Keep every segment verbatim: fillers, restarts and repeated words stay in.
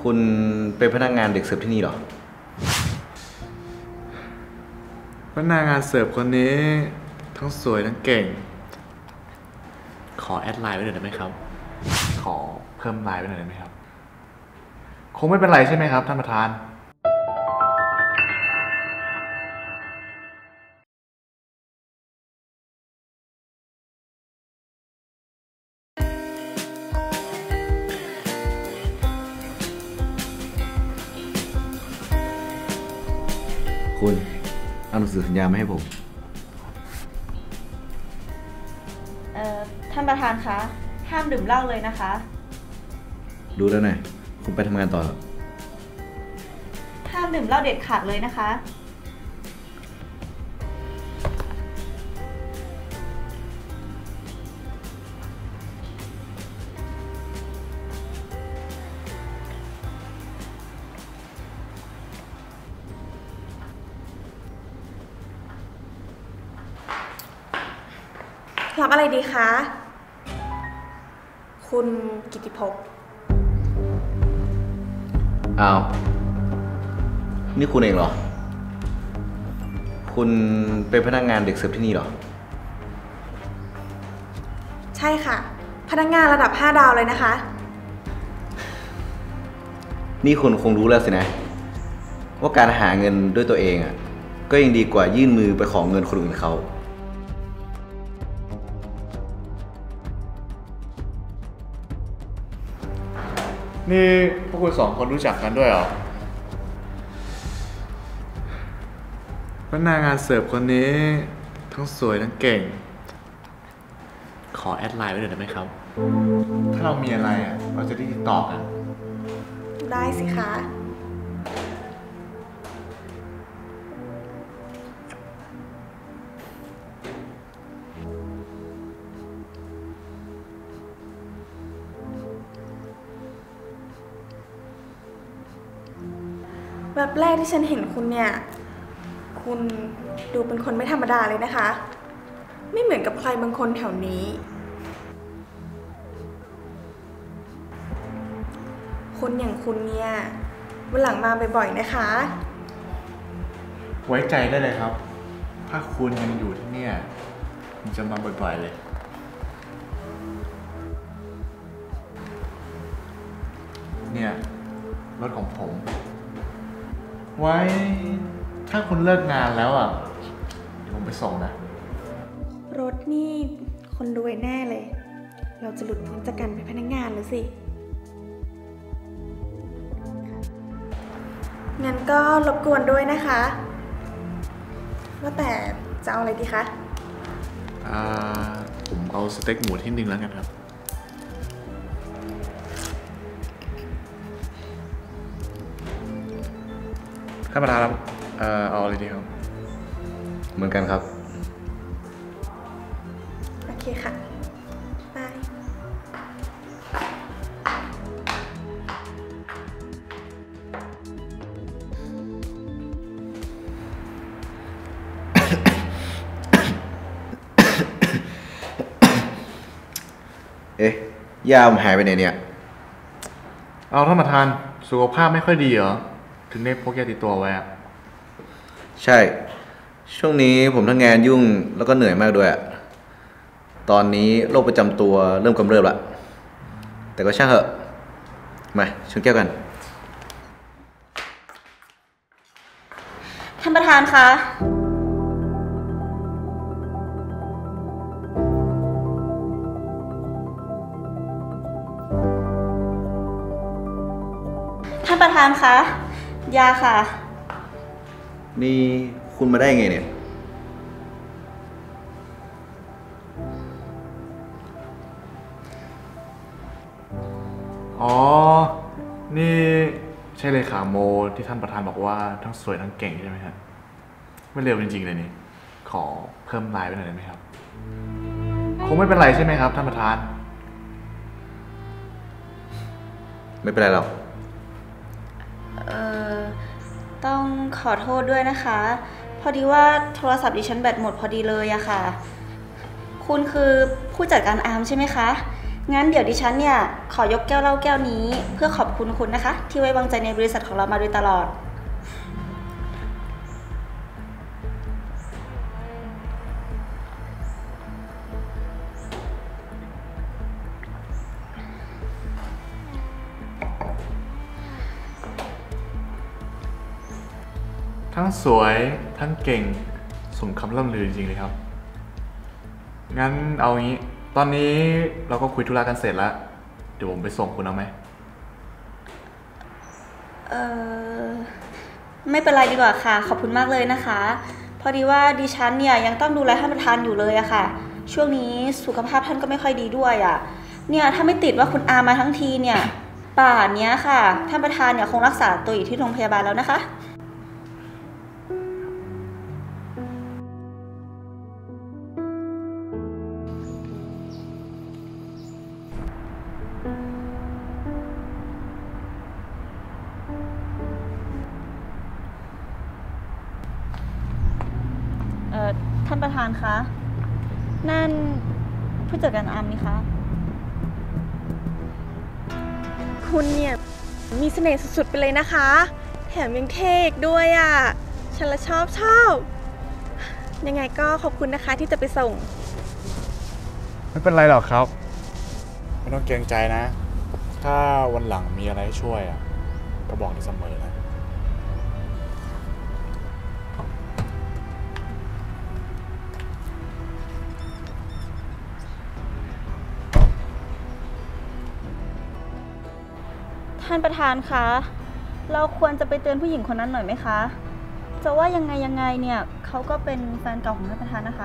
คุณเป็นพนักงานเด็กเสิร์ฟที่นี่เหรอพนักงานเสิร์ฟคนนี้ทั้งสวยทั้งเก่งขอแอดไลน์ไว้หน่อยได้ไหมครับขอเพิ่มไลน์ไว้หน่อยได้ไหมครับคงไม่เป็นไรใช่ไหมครับท่านประธานคุณเอาหนังสือสัญญามาให้ผมเอ่อท่านประธานคะห้ามดื่มเหล้าเลยนะคะดูแล้วไงคุณไปทำงานต่อห้ามดื่มเหล้าเด็ดขาดเลยนะคะรับอะไรดีคะคุณกิติภพอ้าวนี่คุณเองเหรอคุณเป็นพนักงานเด็กเสิร์ฟที่นี่เหรอใช่ค่ะพนักงานระดับห้าดาวเลยนะคะนี่คุณคงรู้แล้วสินะว่าการหาเงินด้วยตัวเองอ่ะก็ยังดีกว่ายื่นมือไปขอเงินคนอื่นเขานี่พวกคุณสองคนรู้จักกันด้วยเหรอพนักงานเสิร์ฟคนนี้ทั้งสวยทั้งเก่งขอแอดไลน์ไว้หน่อยได้ไหมครับถ้าเรามีอะไรอ่ะเราจะได้ติดต่อกันได้สิคะแบบแรกที่ฉันเห็นคุณเนี่ยคุณดูเป็นคนไม่ธรรมดาเลยนะคะไม่เหมือนกับใครบางคนแถวนี้คนอย่างคุณเนี่ยวันหลังมาบ่อยๆนะคะไว้ใจได้เลยครับถ้าคุณยังอยู่ที่เนี่ยผมจะมาบ่อยๆเลยเนี่ยรถของผมไว้ถ้าคุณเลิกงานแล้วอ่ะเดี๋ยวผมไปส่งนะรถนี่คนรวยแน่เลยเราจะหลุดพ้นจากการเป็นพนักงานหรือสิงั้นก็รบกวนด้วยนะคะว่าแต่จะเอาอะไรดีคะอ่าผมเอาสเต็กหมูที่หนึ่งแล้วกันครับท่านประธานครับเอ่อเอาอะไรดีครับเหมือนกันครับโอเคค่ะบายเอ๊ะยาผมหายไปไหนเนี่ยเอาท่านประธานสุขภาพไม่ค่อยดีเหรอถึงได้พกยาติดตัวไว้อะใช่ช่วงนี้ผมทั้งงานยุ่งแล้วก็เหนื่อยมากด้วยตอนนี้โรคประจำตัวเริ่มกำเริบละแต่ก็ช่างเถอะมาชนแก้วกันท่านประธานคะท่านประธานคะยาค่ะนี่คุณมาได้ไงเนี่ยอ๋อนี่ใช่เลยขาโมที่ท่านประธานบอกว่าทั้งสวยทั้งเก่งใช่ไหมครับไม่เร็วจริงๆเลยนี่ขอเพิ่มไลน์ไว้หน่อยได้ไหมครับคงไม่เป็นไรใช่ไหมครับท่านประธานไม่เป็นไรหรอกเอ่อต้องขอโทษด้วยนะคะพอดีว่าโทรศัพท์ดิฉันแบตหมดพอดีเลยอะค่ะคุณคือผู้จัดการอาร์มใช่ไหมคะงั้นเดี๋ยวดิฉันเนี่ยขอยกแก้วเหล้าแก้วนี้เพื่อขอบคุณคุณนะคะ ที่ไว้วางใจในบริษัทของเรามาโดยตลอดทั้งสวยทั้งเก่งสมคำล่ำลือจริงๆเลยครับ งั้นเอางี้ ตอนนี้เราก็คุยธุระกันเสร็จแล้ว เดี๋ยวผมไปส่งคุณเอาไหมเออไม่เป็นไรดีกว่าค่ะ ขอบคุณมากเลยนะคะ พอดีว่าดิฉันเนี่ยยังต้องดูแลท่านประธานอยู่เลยอะค่ะ ช่วงนี้สุขภาพท่านก็ไม่ค่อยดีด้วยอะเนี่ยถ้าไม่ติดว่าคุณอามาทั้งทีเนี่ยป่านเนี้ยค่ะท่านประธานเนี่ยคงรักษาตัวอยู่ที่โรงพยาบาลแล้วนะคะ เอ่อท่านประธานคะ นั่นผู้จัดการอาร์มนี่คะคุณเนี่ยมีเสน่ห์สุดๆไปเลยนะคะ แถมยังเท่อีกด้วยอ่ะ ฉันละชอบชอบ ยังไงก็ขอบคุณนะคะที่จะไปส่งไม่เป็นไรหรอกครับ ไม่ต้องเกรงใจนะ ถ้าวันหลังมีอะไรให้ช่วยอ่ะ ก็บอกได้เสมอนะท่านประธานคะ เราควรจะไปเตือนผู้หญิงคนนั้นหน่อยไหมคะ จะว่ายังไงยังไงเนี่ยเขาก็เป็นแฟนเก่าของท่านประธานนะคะ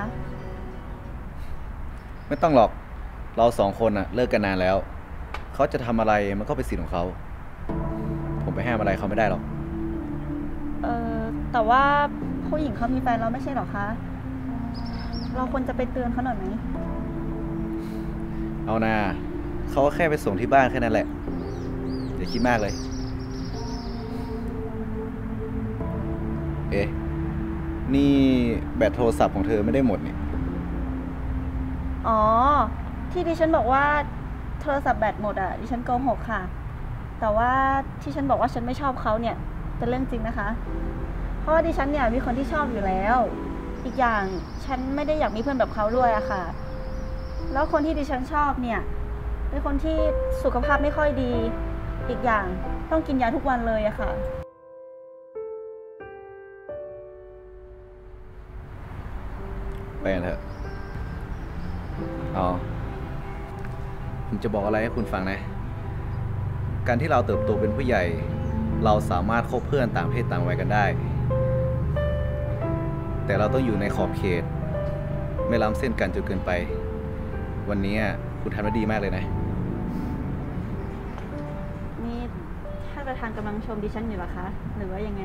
ไม่ต้องหรอก เราสองคนอะเลิกกันนานแล้ว เขาจะทำอะไรมันก็เป็นสิทธิ์ของเขา ผมไปห้ามอะไรเขาไม่ได้หรอกเออแต่ว่าผู้หญิงเขามีแฟนแล้วไม่ใช่หรอคะ เราควรจะไปเตือนเขาหน่อยไหมเอานาเขาก็แค่ไปส่งที่บ้านแค่นั้นแหละอย่าคิดมากเลย เอ๊ะ นี่แบตโทรศัพท์ของเธอไม่ได้หมดนี่อ๋อ ที่ดิฉันบอกว่าโทรศัพท์แบตหมดอ่ะดิฉันโกหกค่ะ แต่ว่าที่ฉันบอกว่าฉันไม่ชอบเขาเนี่ยเป็นเรื่องจริงนะคะ เพราะว่าดิฉันเนี่ยมีคนที่ชอบอยู่แล้ว อีกอย่างฉันไม่ได้อยากมีเพื่อนแบบเขาด้วยอะค่ะ แล้วคนที่ดิฉันชอบเนี่ยเป็นคนที่สุขภาพไม่ค่อยดี อีกอย่างต้องกินยาทุกวันเลยอะค่ะไปกันเถอะอ๋อผมจะบอกอะไรให้คุณฟังนะ การที่เราเติบโตเป็นผู้ใหญ่ เราสามารถคบเพื่อนต่างเพศต่างวัยกันได้ แต่เราต้องอยู่ในขอบเขต ไม่ล้ำเส้นกันจนเกินไป วันนี้คุณทำได้ดีมากเลยนะนี่ท่านประธานกำลังชมดิฉันอยู่เหรอคะ หรือว่ายังไง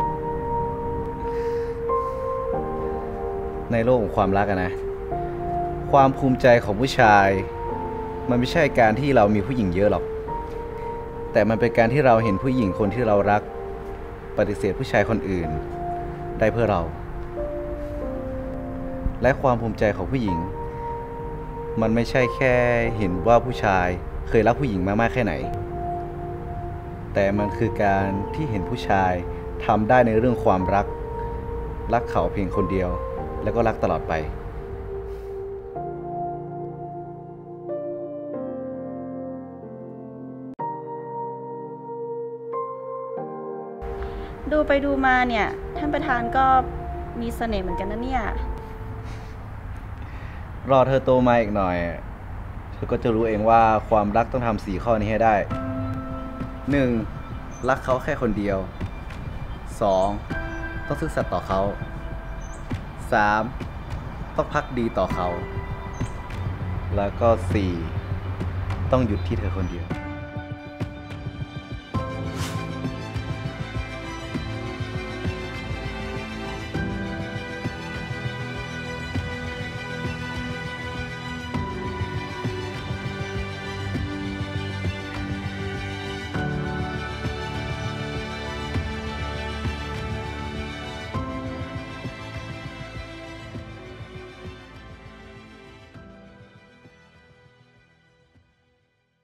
ในโลกของความรักอะนะ ความภูมิใจของผู้ชาย มันไม่ใช่การที่เรามีผู้หญิงเยอะหรอก แต่มันเป็นการที่เราเห็นผู้หญิงคนที่เรารักปฏิเสธผู้ชายคนอื่นได้เพื่อเรา และความภูมิใจของผู้หญิง มันไม่ใช่แค่เห็นว่าผู้ชายเคยรักผู้หญิงมามากแค่ไหน แต่มันคือการที่เห็นผู้ชายทำได้ในเรื่องความรัก รักเขาเพียงคนเดียว แล้วก็รักตลอดไปดูไปดูมาเนี่ยท่านประธานก็มีเสน่ห์เหมือนกันนะเนี่ยรอเธอโตมาอีกหน่อย เธอก็จะรู้เองว่าความรักต้องทำสี่ข้อนี้ให้ได้ หนึ่ง รักเขาแค่คนเดียว สอง ต้องซื่อสัตย์ต่อเขา สาม ต้องพักดีต่อเขา แล้วก็สี่ ต้องหยุดที่เธอคนเดียว